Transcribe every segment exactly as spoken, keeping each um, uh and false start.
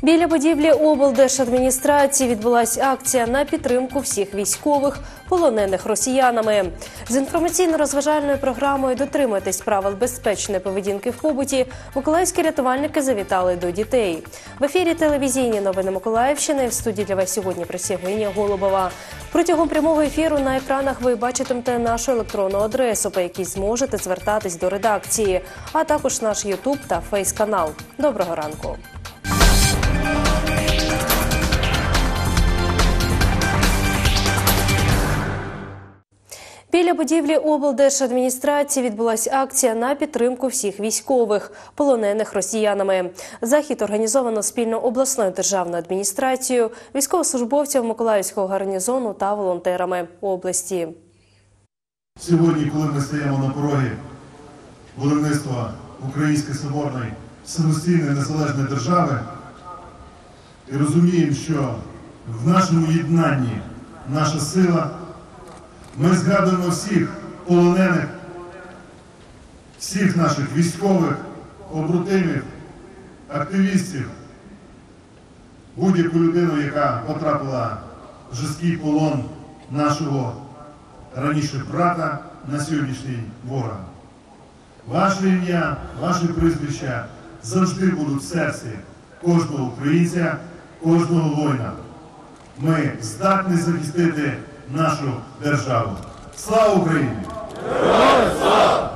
Біля будівлі облдержадміністрації відбулася акція на підтримку всіх військових, полонених росіянами. З інформаційно-розважальною програмою «Дотримуйтесь правил безпечної поведінки в побуті» миколаївські рятувальники завітали до дітей. В ефірі телевізійні новини Миколаївщини. В студії для вас сьогодні працює Євгенія Голубова. Протягом прямого ефіру на екранах ви бачитимете нашу електронну адресу, по якій зможете звертатись до редакції, а також наш ютуб та фейс-канал. Доброго ранку! Біля будівлі облдержадміністрації відбулася акція на підтримку всіх військових, полонених росіянами. Захід організовано спільно обласною державною адміністрацією, військовослужбовців Миколаївського гарнізону та волонтерами області. Сьогодні, коли ми стоїмо на порозі будівництва Української соборної самостійної незалежної держави і розуміємо, що в нашому єднанні наша сила, ми згадуємо всіх полонених, всіх наших військових, побратимів, активістів, будь-яку людину, яка потрапила в жорсткий полон нашого раніше брата, на сьогоднішній ворога. Ваше ім'я, ваше прізвища завжди будуть в серці кожного українця, кожного воїна. Ми здатні захистити нашу державу. Слава Україні! Героям слава!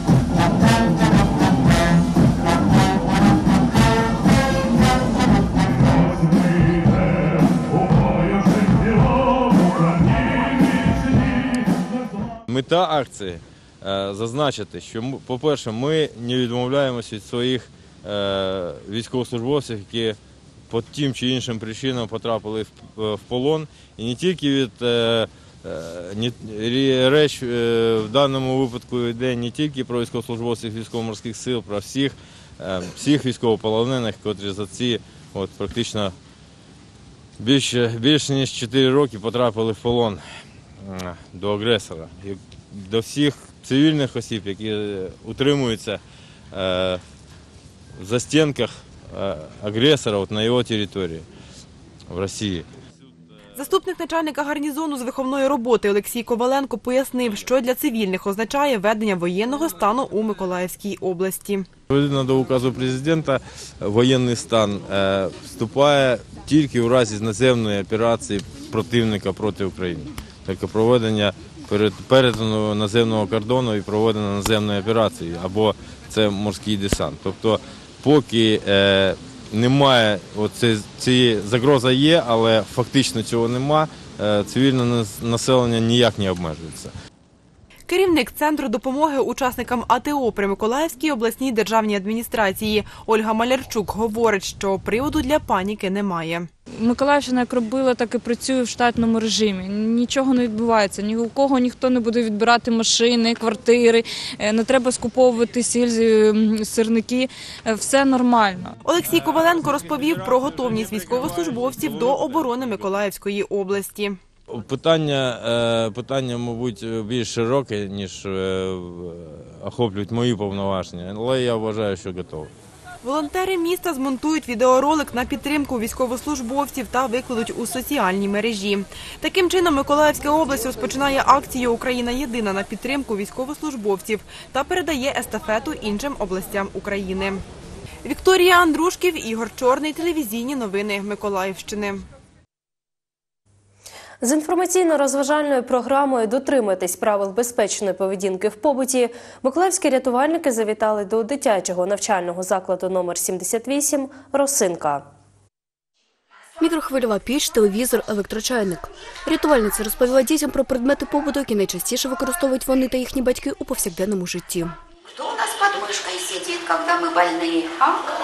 Мета акції – зазначити, що, по-перше, ми не відмовляємося від своїх військовослужбовців, які по тим чи іншим причинам потрапили в полон. І не тільки від реч в даному випадку йде не тільки про військовослужбовців військово-морських сил, про всіх, всіх військовополонених, котрі за ці от, практично більше, більше ніж чотири роки потрапили в полон до агресора. І до всіх цивільних осіб, які утримуються в застінках агресора от, на його території в Росії. Заступник начальника гарнізону з виховної роботи Олексій Коваленко пояснив, що для цивільних означає введення воєнного стану у Миколаївській області. Відповідно до указу президента, воєнний стан е, вступає тільки у разі наземної операції противника проти України. Тобто проведення перетину наземного кордону і проведення наземної операції, або це морський десант. Тобто, поки е, немає, оце, ці загроза є, але фактично цього немає, е, цивільне населення ніяк не обмежується. Керівник Центру допомоги учасникам АТО при Миколаївській обласній державній адміністрації Ольга Малярчук говорить, що приводу для паніки немає. Миколаївщина як робила, так і працює в штатному режимі. Нічого не відбувається, ні у кого ніхто не буде відбирати машини, квартири, не треба скуповувати сіль, сирники, все нормально. Олексій Коваленко розповів про готовність військовослужбовців до оборони Миколаївської області. Питання, питання, мабуть, більш широке, ніж охоплюють мої повноваження, але я вважаю, що готовий. Волонтери міста змонтують відеоролик на підтримку військовослужбовців та викладуть у соціальній мережі. Таким чином, Миколаївська область розпочинає акцію «Україна єдина» на підтримку військовослужбовців та передає естафету іншим областям України. Вікторія Андрушків, Ігор Чорний, телевізійні новини Миколаївщини. З інформаційно-розважальною програмою «Дотримуйтесь правил безпечної поведінки в побуті» миколаївські рятувальники завітали до дитячого навчального закладу номер сімдесят вісім «Росинка». Мікрохвильова піч, телевізор, електрочайник. Рятувальниця розповіла дітям про предмети побуту, які найчастіше використовують вони та їхні батьки у повсякденному житті. Хто у нас під мишкою сидить, коли ми больні, а?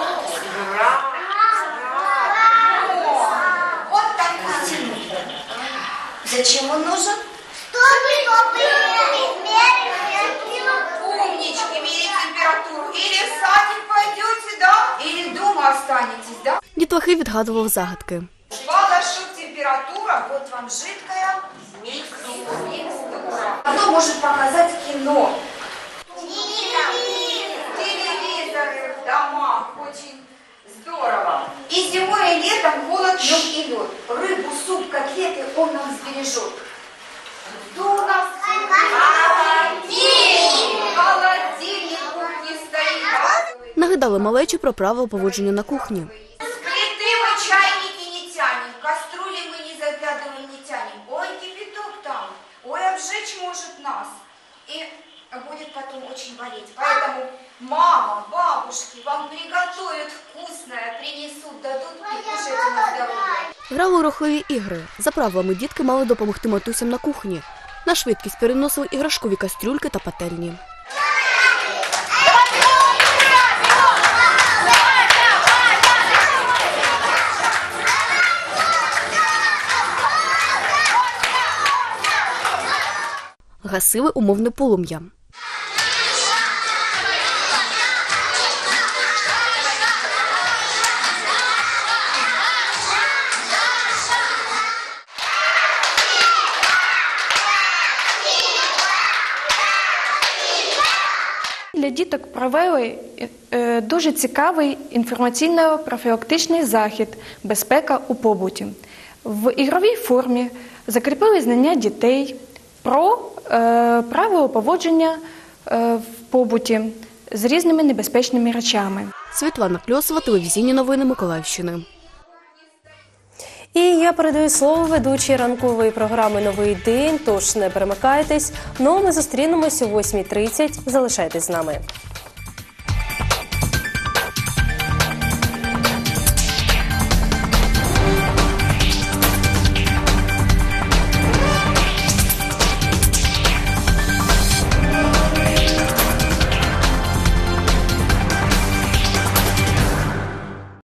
Зачем он нужен? Чтобы измерить Умнички, мерить температуру. Или в садик пойдете, да? Или дома останетесь, да? Дітлахи відгадував загадки. Бала, что температура, вот вам жидкая микстура. Кто может показать кино? Телевизоры в домах, очень здорово. И зимой, Зимой, летом голод, лед и лед. Рыбу, суп, котлеты он нам сбережет. Что у нас? Холодильник! Холодильник в кухне стоит. Нагадали малечі про правила поводження на кухні. С плиты мы чайники не тянем, кастрюли мы не заглядываем, не тянем. Ой, кипяток там, ой, обжечь может нас. И будет потом очень болеть. Поэтому мама, бабушки вам приготовят вкусное, принесут, дадут и кушайте на здоровье. Грали у рухливі ігри. За правилами дітки мали допомогти матусям на кухні. На швидкість переносили іграшкові кастрюльки та пательні. Гасили умовне полум'я. Для діток провели е, дуже цікавий інформаційно-профілактичний захід «Безпека у побуті». В ігровій формі закріпили знання дітей про е, правила поводження е, в побуті з різними небезпечними речами. Світлана Кльосова, телевізійні новини Миколаївщини. І я передаю слово ведучій ранкової програми «Новий день», тож не перемикайтесь. Ну а ми зустрінемось о восьмій тридцять. Залишайтесь з нами.